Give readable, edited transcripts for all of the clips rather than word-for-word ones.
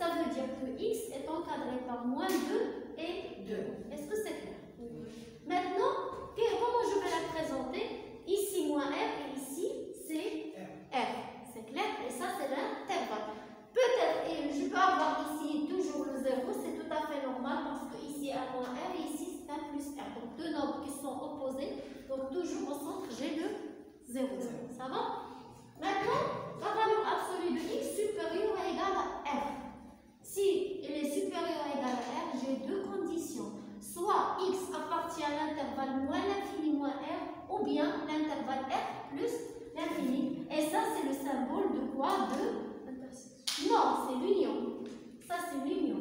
ça veut dire que x est encadré par moins 2 et 2. Est-ce que c'est clair? Maintenant, comment je vais la présenter? Ici, moins r, et ici, c'est r. C'est clair? Et ça, c'est l'intervalle. Peut-être, et je peux avoir ici toujours le 0, c'est tout à fait normal, parce que ici, a moins r, et ici, c'est 1 plus r. Donc, deux nombres qui sont opposés. Donc, toujours au centre, j'ai le 0. Ça va? Maintenant, la valeur absolue de x supérieure ou égale à r. Si elle est supérieure ou égale à r, j'ai deux conditions. Soit x appartient à l'intervalle moins l'infini moins r, ou bien l'intervalle r plus l'infini. Et ça, c'est le symbole de quoi? De intersection. Non, c'est l'union. Ça, c'est l'union.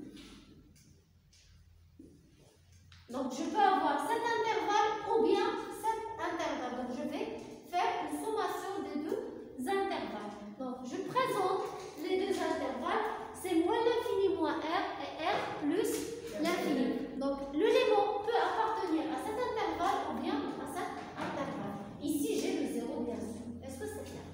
Donc, je peux avoir cet intervalle ou bien cet intervalle. Donc, je vais faire une sommation des deux intervalles. Donc, je présente les deux intervalles. C'est moins l'infini moins r et r plus l'infini. Donc, l'élément peut appartenir à cet intervalle ou bien à cet intervalle. Ici, j'ai le 0, bien sûr. Est-ce que c'est clair?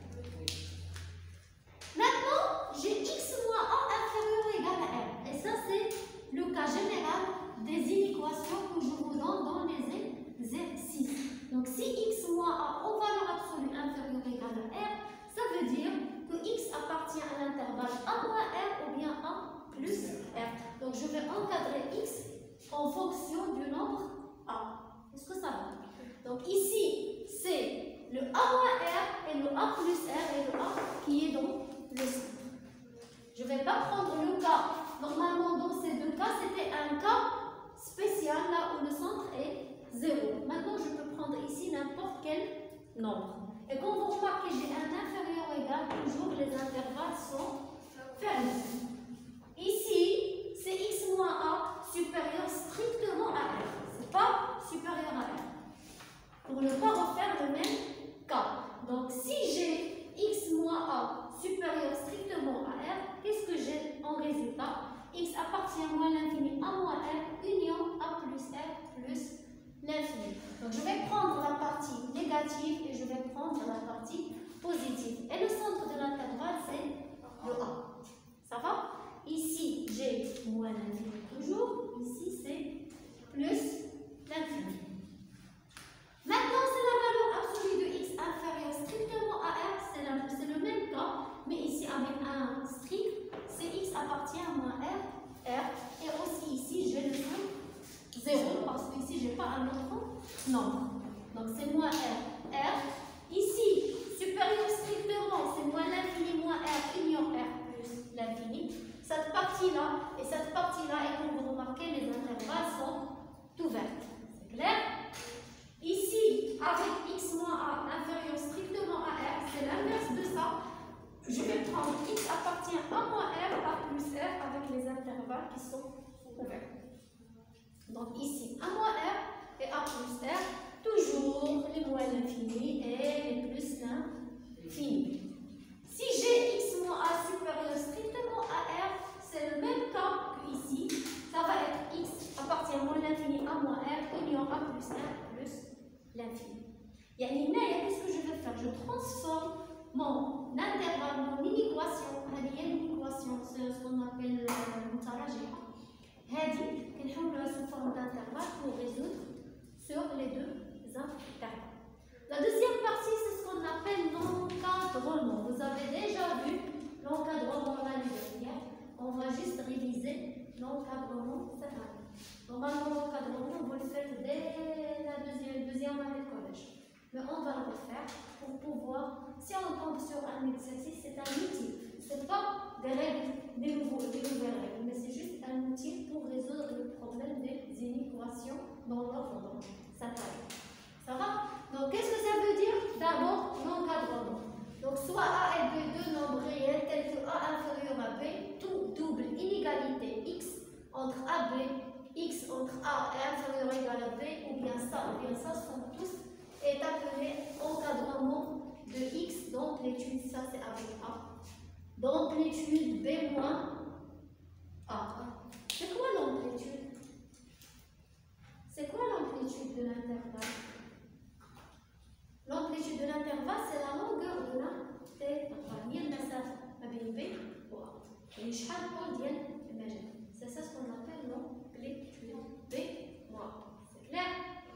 Maintenant, j'ai x moins a inférieur ou égal à r. Et ça, c'est le cas général des inéquations que je vous donne dans les exercices. Donc, si x moins a aux valeurs absolues inférieures ou égales à r, ça veut dire que x appartient à l'intervalle a moins r ou bien a plus r. Donc, je vais encadrer x en fonction du nombre a. Est-ce que ça va? Donc, ici, c'est le a moins r et le a plus r et le a qui est donc le centre. Je ne vais pas prendre le cas. Normalement, dans ces deux cas, c'était un cas spécial, là où le centre est 0. Maintenant, je peux prendre ici n'importe quel nombre. Et quand vous remarquez, j'ai un inférieur ou égal, toujours les intervalles sont fermés. Ici, c'est x moins a supérieur strictement à r. Ce n'est pas supérieur à r. Pour ne pas refaire le même cas. Donc, si j'ai x moins a supérieur strictement à r, qu'est-ce que j'ai en résultat? X appartient à moins l'infini a moins r, union a plus r plus l'infini. Donc, je vais prendre la partie négative et je vais prendre la partie positive. Et le centre de l'intervalle, c'est le a. Ça va? Ici, j'ai moins l'infini toujours. Ici, c'est plus l'infini. Maintenant, c'est la valeur absolue de x inférieure strictement à r. C'est le même cas, mais ici, avec un strict, c'est x appartient à moins r. Et aussi ici, j'ai le centre 0, parce que ici, je n'ai pas un autre nombre. Donc, c'est moins r. Ici, supérieur strictement, c'est moins l'infini moins r, union r plus l'infini. Cette partie-là et cette partie-là, et comme vous remarquez, les intervalles sont ouverts. C'est clair? Ici, avec x moins a inférieur strictement à r, c'est l'inverse de ça. Je vais prendre x appartient à moins r, a plus r, avec les intervalles qui sont ouverts. Donc ici, a moins r et a plus r, toujours les moins l'infini et les plus l'infini. Si j'ai x moins a supérieur strictement à r, c'est le même cas que ici. Ça va être x appartient à moins l'infini a moins r, union a plus r plus l'infini. Qu'est-ce que je vais faire? Je transforme mon intervalle, mon inéquation. C'est ce qu'on appelle المتراجعة. هذه كنحولوها sous forme d'intervalle pour résoudre sur les deux intervalles. La deuxième partie, c'est ce qu'on appelle l'encadrement. Vous avez déjà vu l'encadrement l'année dernière. On va juste réviser l'encadrement cette année. Normalement, l'encadrement, vous le faites dès la deuxième année de collège. Mais on va le refaire pour pouvoir, si on tombe sur un exercice, c'est un outil. Ce n'est pas des règles, des nouvelles règles, mais c'est juste un outil pour résoudre le problème des inéquations dans l'ordre. Donc, ça va? Donc, qu'est-ce que ça veut dire? D'abord, l'encadrement. Donc, soit A et B, deux nombres réels tels que A inférieur à B, tout double inégalité x entre A et B, x entre A et inférieur ou égal à B, ou bien ça sont tous est appelé encadrement de x. Donc, l'étude, ça c'est avec A. Donc, l'étude B moins A. C'est quoi l'amplitude? C'est quoi l'amplitude de l'intervalle? L'amplitude de l'intervalle, c'est la longueur de l'intervalle. هي المسافة ما بين B و A. يعني شحال طول ديال المجال. C'est ça ce qu'on appelle l'amplitude. C'est clair?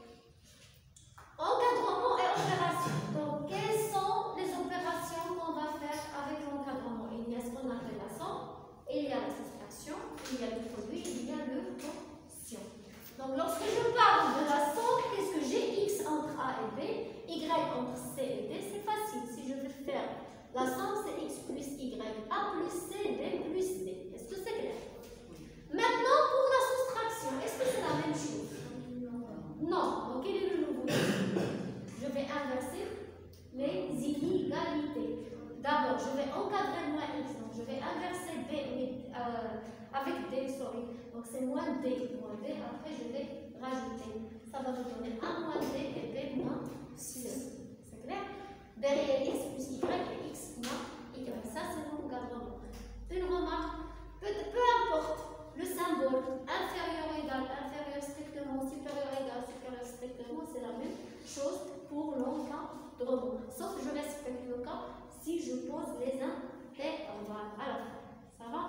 Encadrement et opération. Donc, quelles sont les opérations qu'on va faire avec l'encadrement? Il y a ce qu'on appelle la somme, il y a la soustraction, il y a le produit, il y a le quotient. Donc, lorsque je parle de la somme, qu'est-ce que j'ai? X entre A et B, Y entre C et D, c'est facile. Si je veux faire la somme, c'est X plus Y, A plus C, B plus D. Est-ce que c'est clair? Maintenant, pour la soustraction, est-ce que c'est la même chose? Non. Donc, quel est le nouveau? Je vais inverser les inégalités. D'abord, je vais encadrer moins X. Donc, je vais inverser B avec D, sorry. Donc, c'est moins D. Après, je vais rajouter. Ça va me donner 1 moins D et B moins C. C'est clair? Derrière X plus Y et X moins Y. Ça, c'est l'encadrement. Une remarque, peu importe le symbole, inférieur égal, inférieur strictement, supérieur égal, supérieur strictement, c'est la même chose pour l'encadrement. Sauf que je respecte le cas si je pose les intervalles à la fin. Ça va?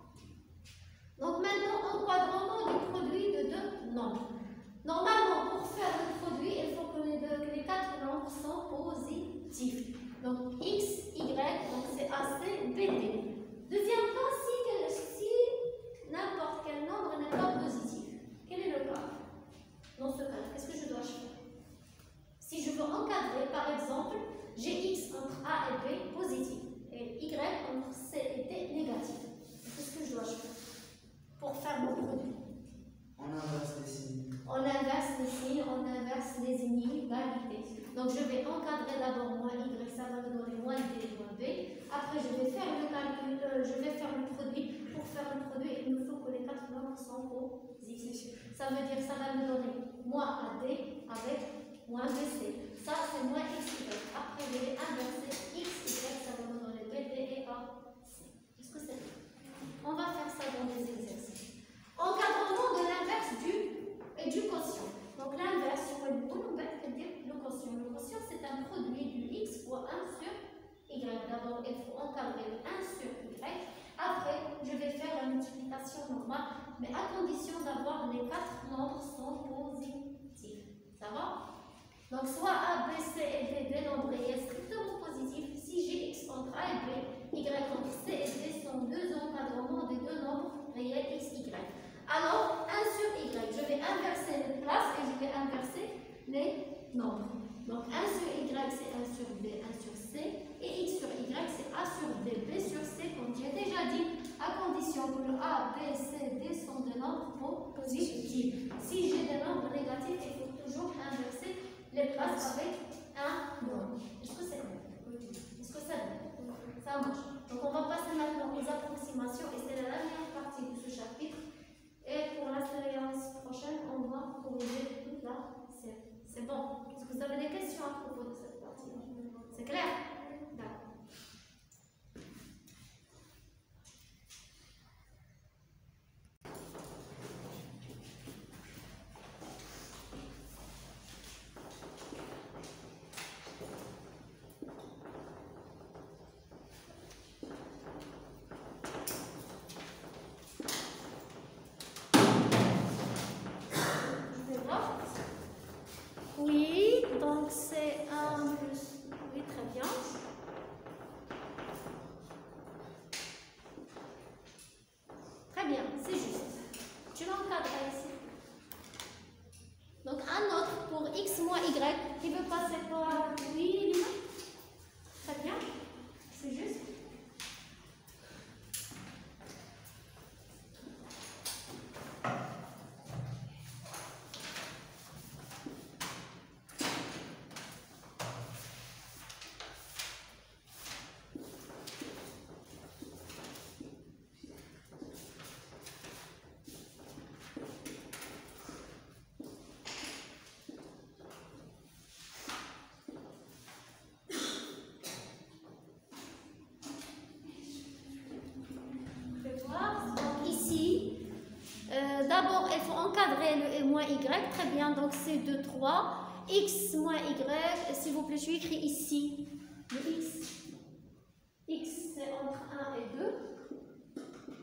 Donc maintenant, encadrement du produit de deux nombres. Normalement, pour faire le produit, il faut que les quatre nombres sont positifs. Donc X, Y, donc c'est AC, BD. Deuxième cas, si n'importe quel nombre n'est pas positif. Quel est le cas? Dans ce cas, qu'est-ce que je dois faire? Si je veux encadrer, par exemple, j'ai X entre A et B positif et Y entre C et D négatif. Qu'est-ce que je dois faire pour faire mon produit? On inverse les signes. On inverse les signes, on inverse les inégalités. Donc je vais encadrer d'abord moins Y, ça va me donner moins D, moins B. Après je vais faire le calcul, je vais faire le produit. Pour faire le produit, il me faut que les quatre nombres sont positifs. Ça veut dire que ça va me donner moins AD avec moins BC. Ça c'est moins XY. Après je vais inverser XY, ça va me donner BD et AC. Est-ce que c'est bon? On va faire ça dans des exercices. Encadrement de l'inverse du quotient. Donc l'inverse, on va le quotient. Le quotient, c'est un produit du X fois 1 sur Y. D'abord, il faut encadrer le 1 sur Y. Après, je vais faire la multiplication normale, mais à condition d'avoir les quatre nombres sont positifs. Ça va? Donc, soit A, B, C et D, des nombres réels strictement positifs. Si j'ai X entre A et B, Y entre C et D sont deux encadrements des deux nombres réels X, Y. Alors, 1 sur Y, je vais inverser les places et je vais inverser les nombres. Donc, 1 sur Y, c'est 1 sur B, 1 sur C. Et X sur Y, c'est A sur D, B sur C, comme j'ai déjà dit, à condition que le A, B, C, D sont des nombres positifs. Si j'ai des nombres négatifs, il faut toujours inverser les places avec un nombre. Est-ce que c'est bon? Est-ce que c'est bon? Ça marche. Donc, on va passer maintenant aux approximations et c'est la dernière partie de ce chapitre. Et pour la séance prochaine, on va corriger toute la série. C'est bon? Est-ce que vous avez des questions à propos de cette partie? C'est clair? D'accord. Oui, donc c'est 1 plus. Oui, très bien. Très bien, c'est juste. Tu l'encadres ici. Donc un autre pour X moins Y qui veut passer par. Oui, Lina? Très bien. C'est juste. D'abord, il faut encadrer le moins Y. Très bien, donc c'est 2, 3. X moins Y, s'il vous plaît, je vais écrire ici. Le X, c'est entre 1 et 2.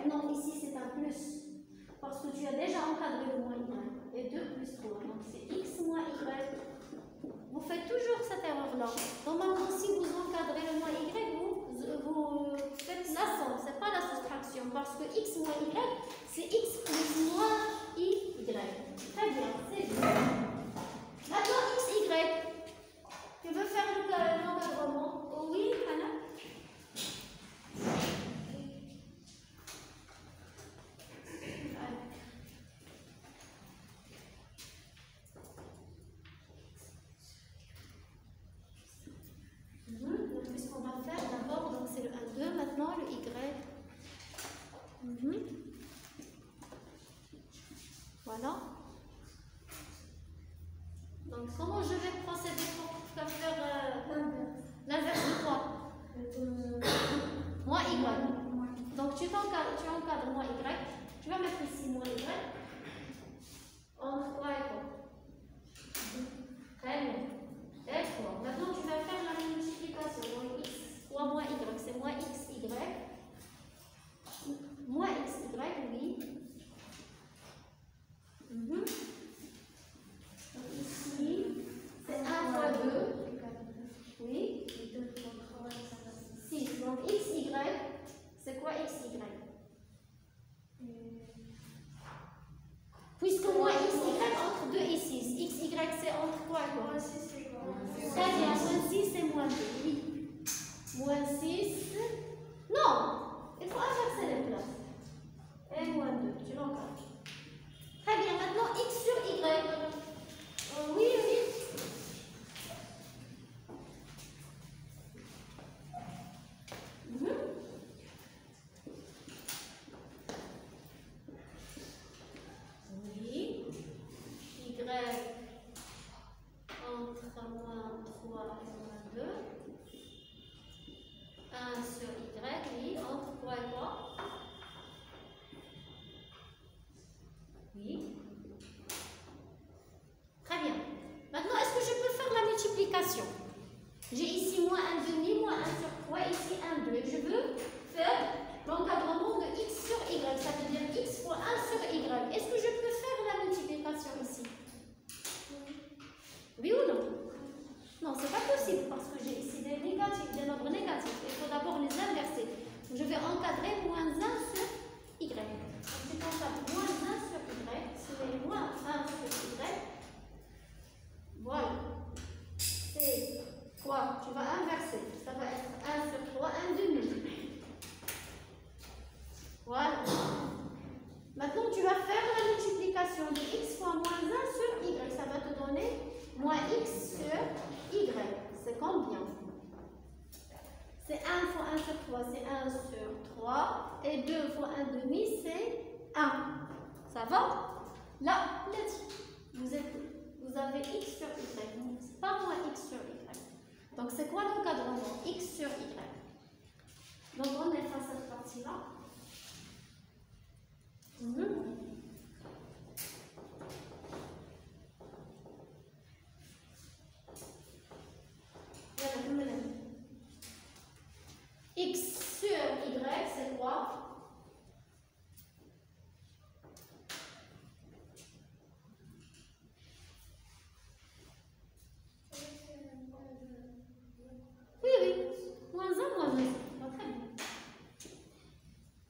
non, ici c'est un plus. Parce que tu as déjà encadré le moins y. Et 2 plus 3. Donc c'est x moins y. Vous faites toujours cette erreur-là. Normalement, si vous encadrez le moins y, vous faites la somme. Ce n'est pas la soustraction. Parce que x moins y, c'est x plus moins y. Très bien, c'est bien. Maintenant, x, y. Tu veux faire l'encadrement? Oui, Anna? Donc, ce qu'on va faire d'abord, donc c'est le 1, 2, maintenant le y. Voilà. Donc, comment je vais procéder pour faire l'inverse de quoi? Moins y. Donc, tu encadres moins y. Tu vas mettre ici moins y. Entre 3 et quoi? Très bien. D'accord. Maintenant, tu vas faire la multiplication. Donc, x fois moins y, c'est moins xy. Moins xy, oui. Ici, c'est 1 fois 2. Oui. 6. Donc, xy, c'est quoi xy? Puisque moins xy entre 2 et 6. Xy, c'est entre quoi et quoi? Très bien. Moins 6 et moins 2. Oui. Moins 6. Non. Il faut inverser les places. Et moins 2. Tu l'encadres. Très bien. Maintenant, x sur y. Oui, oui. Oui. Y entre moins 3 et moins 2. 1 sur y, oui. Entre quoi et quoi? Oui. Très bien. Maintenant, est-ce que je peux faire la multiplication? J'ai ici moins 1 demi, moins 1 sur 3, ici 1, 2. Je veux faire l'encadrement de x sur y, ça veut dire x fois 1 sur y. Est-ce que je peux faire la multiplication ici? Oui ou non? Non, c'est pas possible parce que j'ai ici des négatifs, des nombres négatifs. Il faut d'abord les inverser. Je vais encadrer moins 1 sur y. Donc, je encadre moins 1 sur y, c'est moins 1 sur y. Voilà. C'est quoi? Tu vas inverser. Ça va être 1 sur 3, 1 demi. Voilà. Maintenant, tu vas faire la multiplication de x fois moins 1 sur y. Ça va te donner moins x sur y. C'est combien? C'est 1 fois 1 sur 3, c'est 1 sur 3. Et 2 fois 1 demi, c'est 1. Ça va? Là, vous avez x sur y. C'est pas moins x sur y. Donc, c'est quoi l'encadrement? X sur y. Donc, on efface cette partie-là. X sur y, c'est quoi? Oui, oui. Moins 1, moins 2. Très bien.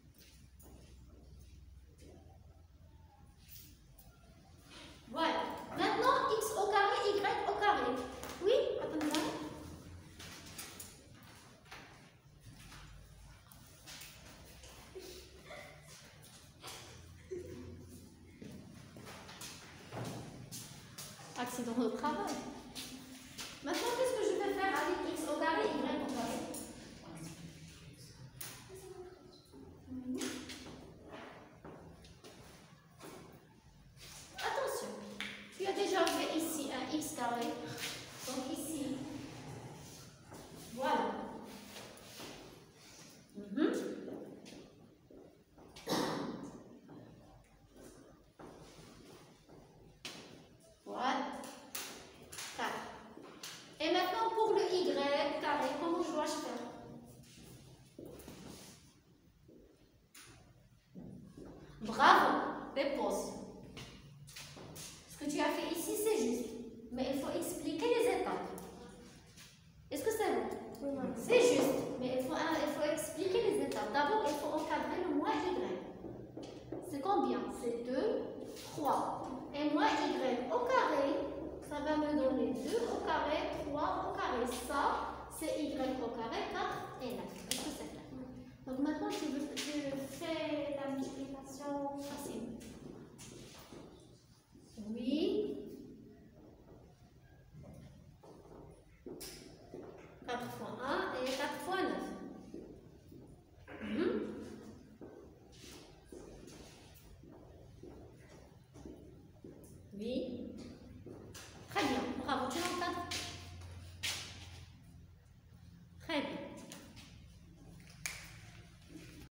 Bravo, dépose. Ce que tu as fait ici, c'est juste. Mais il faut expliquer les étapes. Est-ce que c'est bon? Oui. C'est juste, mais il faut expliquer les étapes. D'abord, il faut encadrer le moins y. C'est combien? C'est 2, 3. Et moins y au carré, ça va me donner 2 au carré, 3 au carré. Ça, c'est y au carré, 4 et 9. Est-ce que c'est clair? Donc maintenant, tu fais la multiplication facilement.